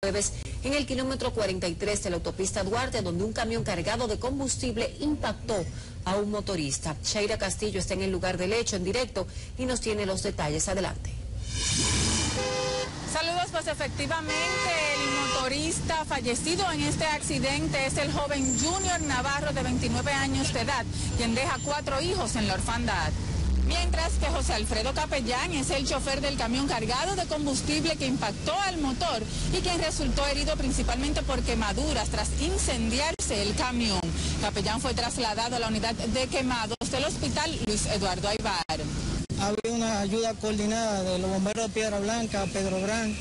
jueves en el kilómetro 43 de la autopista Duarte, donde un camión cargado de combustible impactó a un motorista. Shaira Castillo está en el lugar del hecho en directo y nos tiene los detalles. Adelante. Saludos, pues efectivamente el motorista fallecido en este accidente es el joven Junior Navarro, de 29 años de edad, quien deja 4 hijos en la orfandad. Mientras que José Alfredo Capellán es el chofer del camión cargado de combustible que impactó al motor y quien resultó herido principalmente por quemaduras tras incendiarse el camión. Capellán fue trasladado a la unidad de quemados del hospital Luis Eduardo Aybar. Había una ayuda coordinada de los bomberos de Piedra Blanca, Pedro Brán,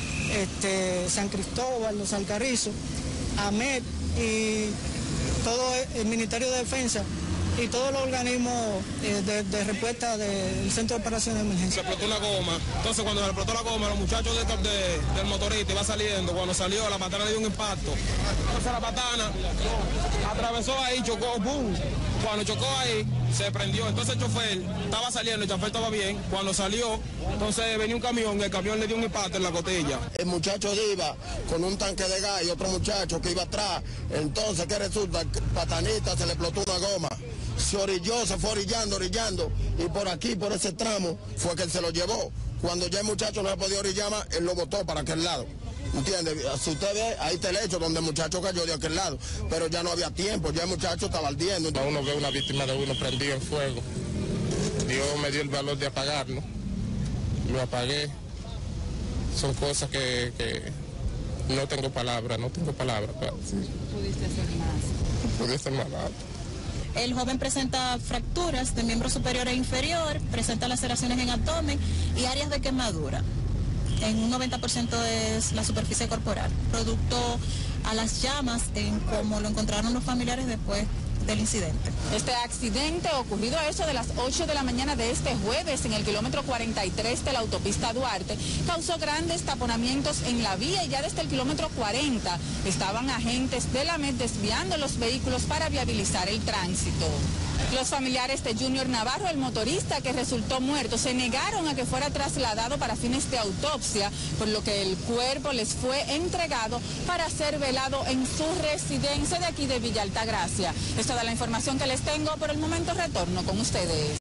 San Cristóbal, Los Alcarrizos, AMED y todo el Ministerio de Defensa y todos los organismos de respuesta del Centro de Operaciones de Emergencia. Se explotó una goma, entonces cuando se explotó la goma, los muchachos del motorista iba saliendo, cuando salió la patana le dio un impacto. Entonces la patana atravesó ahí, chocó, ¡boom! Cuando chocó ahí, se prendió. Entonces el chofer estaba saliendo, el chofer estaba bien. Cuando salió, entonces venía un camión, el camión le dio un impacto en la costilla. El muchacho iba con un tanque de gas y otro muchacho que iba atrás. Entonces, ¿qué resulta? Patanita se le explotó una goma. Se orilló, se fue orillando, y por aquí, por ese tramo, fue que él se lo llevó. Cuando ya el muchacho no se podía orillar más, él lo botó para aquel lado. ¿Entiende? Si usted ve, ahí está el hecho donde el muchacho cayó de aquel lado, pero ya no había tiempo, ya el muchacho estaba ardiendo. Uno ve una víctima de uno prendido en fuego. Dios me dio el valor de apagarlo. Lo apagué. Son cosas que no tengo palabras, para decir. ¿Pudiste hacer más? Pude hacer más. El joven presenta fracturas de miembro superior e inferior, presenta laceraciones en abdomen y áreas de quemadura. En un 90% es la superficie corporal, producto a las llamas en como lo encontraron los familiares después del incidente. Este accidente ocurrido a eso de las 8 de la mañana de este jueves en el kilómetro 43 de la autopista Duarte causó grandes taponamientos en la vía y ya desde el kilómetro 40 estaban agentes de la AMED desviando los vehículos para viabilizar el tránsito. Los familiares de Junior Navarro, el motorista que resultó muerto, se negaron a que fuera trasladado para fines de autopsia, por lo que el cuerpo les fue entregado para ser velado en su residencia de aquí de Villa Altagracia. Esta es la información que les tengo. Por el momento retorno con ustedes.